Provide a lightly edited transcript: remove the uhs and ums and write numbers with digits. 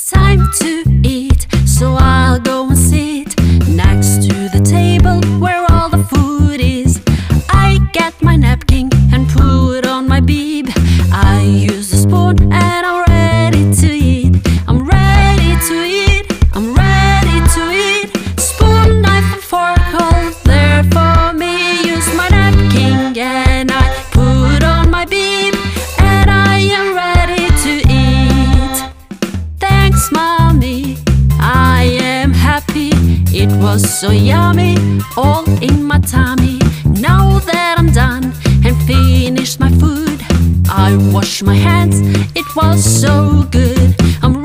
Time to eat, so I'll go and sit next to the table where all the food is. I get my napkin and put on my bib. I use the spoon and I'm ready to eat. I'm ready to eat, I'm ready to eat. Spoon, knife and fork all there for me. Use my napkin and I put on my bib, and I am ready to eat. Thanks, mommy, I am happy. It was so yummy, all in my tummy. Now that I'm done and finished my food, I wash my hands, it was so good. I'm